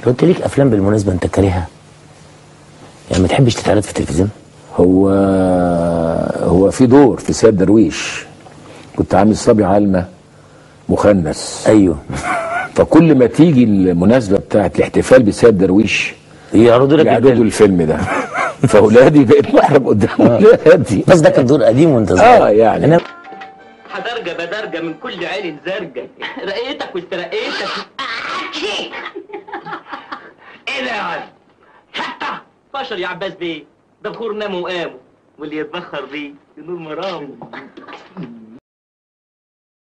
لو انت ليك افلام بالمناسبه انت كارهها، يعني ما تحبش تتعرض في التلفزيون؟ هو في دور في سيد درويش كنت عامل صبي علمة مخنث. ايوه. فكل ما تيجي المناسبه بتاعت الاحتفال بسيد درويش يعرضوا لك الفيلم ده. فاولادي بقيت محرج قدام اولادي. بس ده كان دور قديم وانت صغير. يعني أنا حدرجه بدرجه من كل عين زرجه، رقيتك واسترقيتك. ايه ده يا ولد؟ حتى فشل يا عباس بيه، ده بخور ناموا وقاموا، واللي يتبخر بيه ينور مرامه.